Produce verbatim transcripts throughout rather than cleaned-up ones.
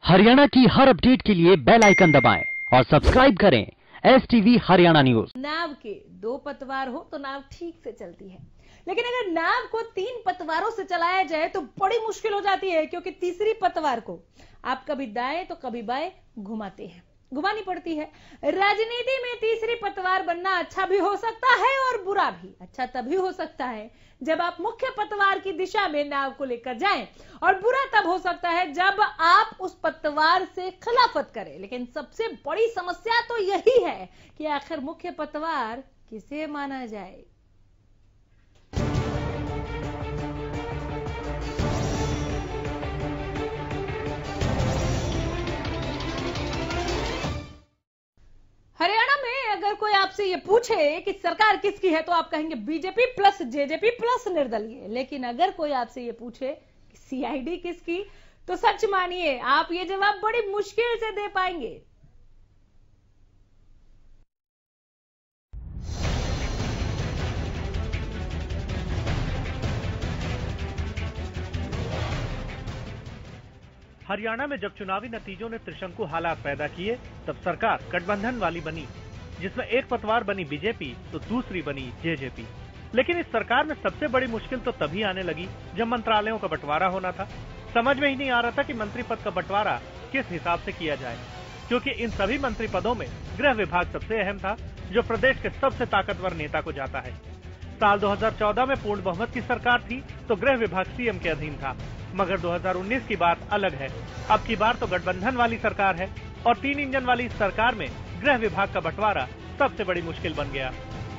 हरियाणा की हर अपडेट के लिए बेल आइकन दबाएं और सब्सक्राइब करें एस टीवी हरियाणा न्यूज। नाव के दो पतवार हो तो नाव ठीक से चलती है, लेकिन अगर नाव को तीन पतवारों से चलाया जाए तो बड़ी मुश्किल हो जाती है, क्योंकि तीसरी पतवार को आप कभी दाएं तो कभी बाएं घुमाते हैं, घुमानी पड़ती है। राजनीति में तीसरी पतवार बनना अच्छा भी हो सकता है और बुरा भी। अच्छा तभी हो सकता है जब आप मुख्य पतवार की दिशा में नाव को लेकर जाएं, और बुरा तब हो सकता है जब आप उस पतवार से खिलाफत करें। लेकिन सबसे बड़ी समस्या तो यही है कि आखिर मुख्य पतवार किसे माना जाए। हरियाणा में अगर कोई आपसे ये पूछे कि सरकार किसकी है तो आप कहेंगे बीजेपी प्लस जेजेपी प्लस निर्दलीय। लेकिन अगर कोई आपसे ये पूछे कि सीआईडी किसकी, तो सच मानिए आप ये जवाब बड़ी मुश्किल से दे पाएंगे। हरियाणा में जब चुनावी नतीजों ने त्रिशंकु हालात पैदा किए, तब सरकार गठबंधन वाली बनी, जिसमें एक पतवार बनी बीजेपी तो दूसरी बनी जेजेपी। लेकिन इस सरकार में सबसे बड़ी मुश्किल तो तभी आने लगी जब मंत्रालयों का बंटवारा होना था। समझ में ही नहीं आ रहा था कि मंत्री पद का बंटवारा किस हिसाब से किया जाए, क्योंकि इन सभी मंत्री पदों में गृह विभाग सबसे अहम था, जो प्रदेश के सबसे ताकतवर नेता को जाता है। साल दो हज़ार चौदह में पूर्ण बहुमत की सरकार थी तो गृह विभाग सीएम के अधीन था, मगर दो हज़ार उन्नीस की बात अलग है। अब की बार तो गठबंधन वाली सरकार है और तीन इंजन वाली इस सरकार में गृह विभाग का बंटवारा सबसे बड़ी मुश्किल बन गया।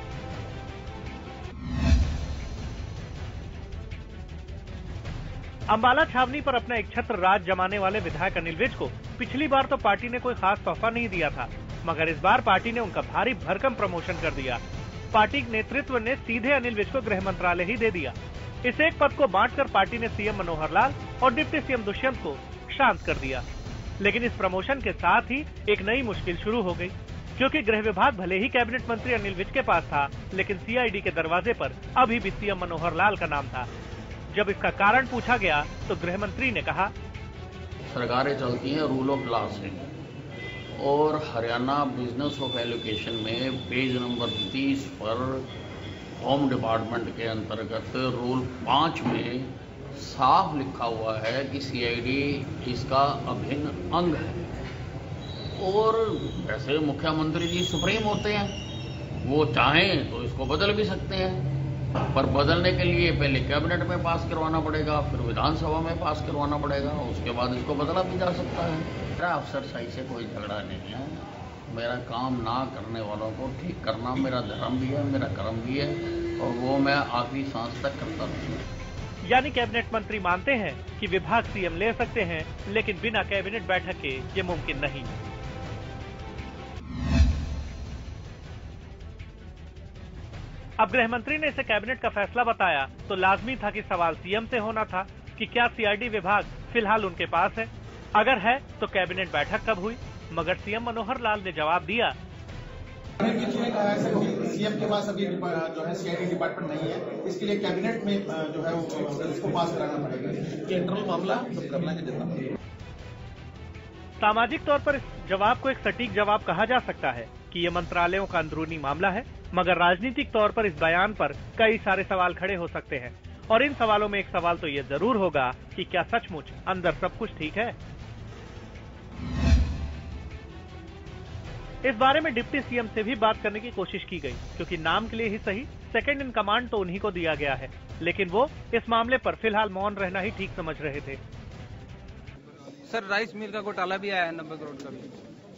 अंबाला छावनी पर अपना एक छत्र राज जमाने वाले विधायक अनिल विज को पिछली बार तो पार्टी ने कोई खास तोहफा नहीं दिया था, मगर इस बार पार्टी ने उनका भारी भरकम प्रमोशन कर दिया। पार्टी नेतृत्व ने सीधे अनिल विज को गृह मंत्रालय ही दे दिया। इस एक पद को बांटकर पार्टी ने सीएम मनोहर लाल और डिप्टी सीएम दुष्यंत को शांत कर दिया। लेकिन इस प्रमोशन के साथ ही एक नई मुश्किल शुरू हो गई, क्योंकि गृह विभाग भले ही कैबिनेट मंत्री अनिल विज के पास था, लेकिन सीआईडी के दरवाजे पर अभी भी सीएम मनोहर लाल का नाम था। जब इसका कारण पूछा गया तो गृह मंत्री ने कहा, सरकारें चलती हैं रूल ऑफ लॉ से, और हरियाणा बिजनेस ऑफ एलोकेशन में पेज नंबर तीस पर होम डिपार्टमेंट के अंतर्गत रूल पाँच में साफ लिखा हुआ है कि सीआईडी इसका अभिन्न अंग है। और वैसे मुख्यमंत्री जी सुप्रीम होते हैं, वो चाहें तो इसको बदल भी सकते हैं, पर बदलने के लिए पहले कैबिनेट में पास करवाना पड़ेगा, फिर विधानसभा में पास करवाना पड़ेगा, उसके बाद इसको बदला भी जा सकता है। मेरा अफसरशाही से कोई झगड़ा नहीं है। मेरा काम ना करने वालों को ठीक करना मेरा धर्म भी है, मेरा कर्म भी है, और वो मैं आखिरी सांस तक करता रहूंगा। यानी कैबिनेट मंत्री मानते हैं कि विभाग सीएम ले सकते हैं, लेकिन बिना कैबिनेट बैठक के ये मुमकिन नहीं। अब गृह मंत्री ने इसे कैबिनेट का फैसला बताया तो लाजमी था कि सवाल सीएम से होना था कि क्या सीआईडी विभाग फिलहाल उनके पास है, अगर है तो कैबिनेट बैठक कब हुई। मगर सीएम मनोहर लाल ने जवाब दिया, सीएम के पास अभी जो है सीआईडी डिपार्टमेंट नहीं है, इसके लिए कैबिनेट में जो है इसको पास कराना पड़ेगा। इंटरनल मामला करना है जितना। सामाजिक तौर पर इस जवाब को एक सटीक जवाब कहा जा सकता है कि ये मंत्रालयों का अंदरूनी मामला है, मगर राजनीतिक तौर पर इस बयान पर कई सारे सवाल खड़े हो सकते हैं। और इन सवालों में एक सवाल तो ये जरूर होगा कि क्या सचमुच अंदर सब कुछ ठीक है। इस बारे में डिप्टी सीएम से भी बात करने की कोशिश की गई, क्योंकि नाम के लिए ही सही सेकंड इन कमांड तो उन्हीं को दिया गया है, लेकिन वो इस मामले पर फिलहाल मौन रहना ही ठीक समझ रहे थे। सर, राइस मिल का घोटाला भी आया है, नब्बे करोड़ का भी।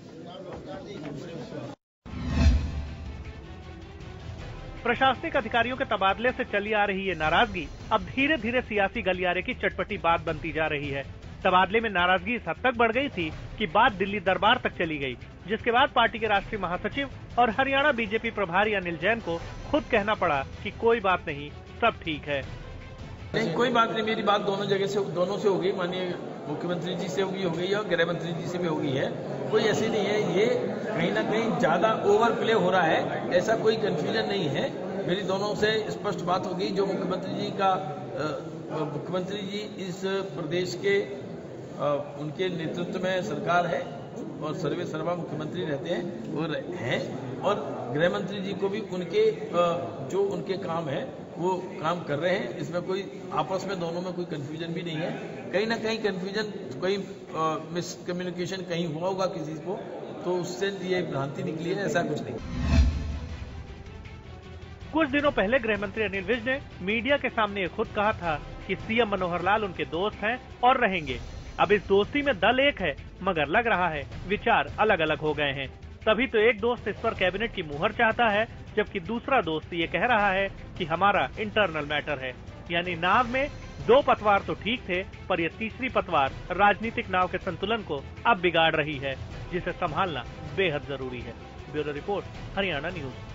प्रशासनिक अधिकारियों के तबादले से चली आ रही ये नाराजगी अब धीरे धीरे सियासी गलियारे की चटपटी बात बनती जा रही है। तबादले में नाराजगी इस हद तक बढ़ गई थी कि बात दिल्ली दरबार तक चली गई, जिसके बाद पार्टी के राष्ट्रीय महासचिव और हरियाणा बीजेपी प्रभारी अनिल जैन को खुद कहना पड़ा कि कोई बात नहीं, सब ठीक है। नहीं, कोई बात नहीं, मेरी बात दोनों जगह से दोनों से होगी, माननीय मुख्यमंत्री जी से होगी हो गई और गृह मंत्री जी से भी होगी है। कोई ऐसी नहीं है, ये कहीं ना कहीं ज्यादा ओवर प्ले हो रहा है, ऐसा कोई कंफ्यूजन नहीं है। मेरी दोनों से स्पष्ट बात होगी। जो मुख्यमंत्री जी का मुख्यमंत्री जी इस प्रदेश के उनके नेतृत्व में सरकार है और सर्वे सर्वा मुख्यमंत्री रहते हैं वो हैं, और गृह मंत्री जी को भी उनके जो उनके काम है वो काम कर रहे हैं। इसमें कोई आपस में दोनों में कोई कंफ्यूजन भी नहीं है। कहीं ना कहीं कंफ्यूजन, कोई मिसकम्युनिकेशन कहीं हुआ होगा किसी को, तो उससे ये भ्रांति निकली है, ऐसा कुछ नहीं। कुछ दिनों पहले गृह मंत्री अनिल विज ने मीडिया के सामने ये खुद कहा था कि सीएम मनोहर लाल उनके दोस्त हैं और रहेंगे। अब इस दोस्ती में दल एक है, मगर लग रहा है विचार अलग अलग हो गए हैं। तभी तो एक दोस्त इस पर कैबिनेट की मुहर चाहता है, जबकि दूसरा दोस्त ये कह रहा है कि हमारा इंटरनल मैटर है। यानी नाव में दो पतवार तो ठीक थे, पर यह तीसरी पतवार राजनीतिक नाव के संतुलन को अब बिगाड़ रही है, जिसे संभालना बेहद जरूरी है। Bureau report, Haryana news.